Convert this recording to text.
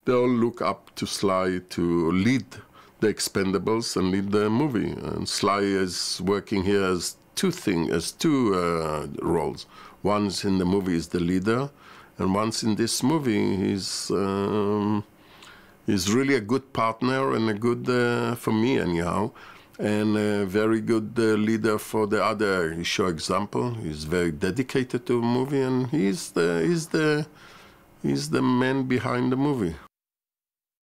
They all look up to Sly to lead the Expendables and lead the movie. And Sly is working here as two roles. Once in the movie is the leader, and once in this movie he's really a good partner and a good, for me anyhow, and a very good leader for the other. He shows example. He's very dedicated to the movie, and he's the man behind the movie.